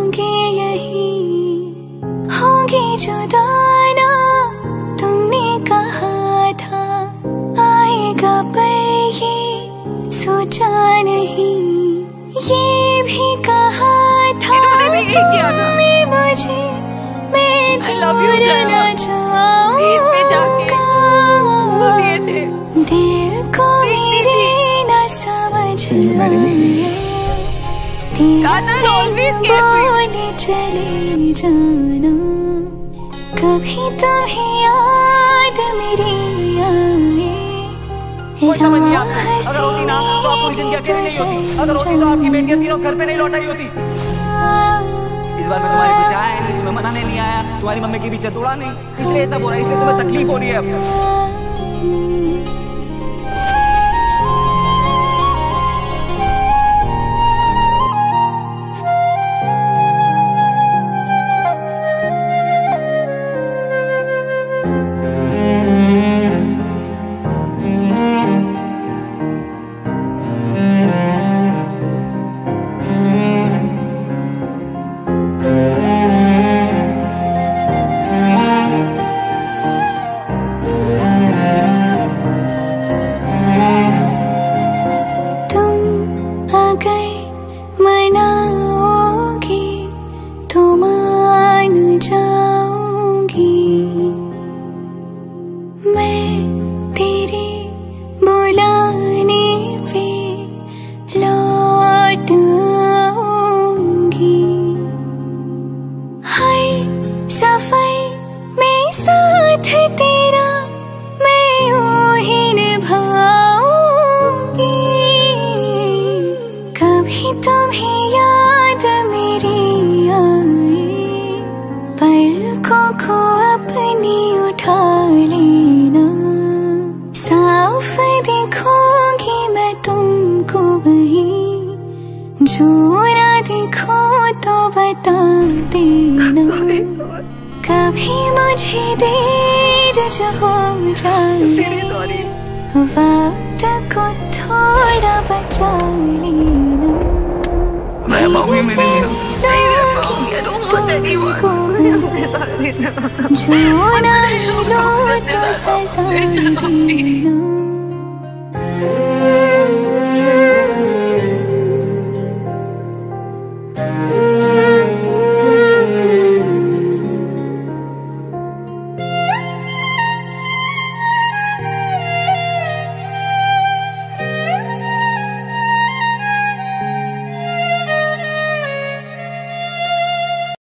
जाऊंगी यही होंगी जुदा ना। तुमने कहा था आएगा पर ये सोचा नहीं, ये भी कहा था तुमने मुझे मैं दूर न जाऊंगा। दिल को मेरे न समझ आया, बोले चले जाना। कभी तुम्हें याद मेरी आए, कोई समझ नहीं आता। अगर होती ना तो आप पूरी जिंदगी अकेली नहीं होती। अगर होती तो आपकी बेटियां तीनों घर पे नहीं लौटाई होती। इस बार मैं तुम्हारी खुशी आया नहीं, तुम्हें मनाने नहीं आया, तुम्हारी मम्मी की बीच तोड़ा नहीं, इसलिए सब हो रहा है, इसलिए तुम्हें तकलीफ हो रही है अब। मनाओगी तो मान जाऊंगी, मैं तेरे बुलाने पे लौट आऊंगी। हर सफर में साथ तेरा मैं यूं ही निभाऊंगी। कभी तुम्हें याद मेरी आए, पलकों को अपनी उठा लेना। साफ देखूंगी मैं तुमको वहीं, जो ना देखो तो बता देना। कभी मुझे देर जो हो जाए, वक्त को थोड़ा बचा लेना। मेरे से तुमको जो ना मिलो तो सजा देना।